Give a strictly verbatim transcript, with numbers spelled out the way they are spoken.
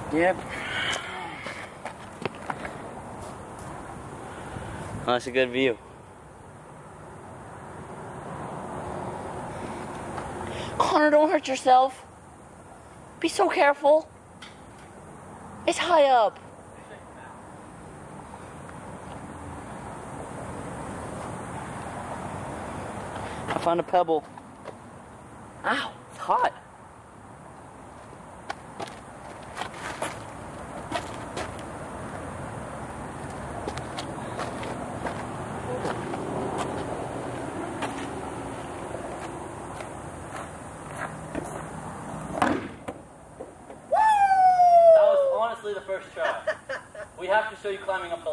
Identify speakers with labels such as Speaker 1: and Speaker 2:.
Speaker 1: Yep. Oh, that's a good view. Connor, don't hurt yourself. Be so careful. It's high up. I found a pebble. Ow, it's hot.
Speaker 2: The first try. We have to show you climbing up the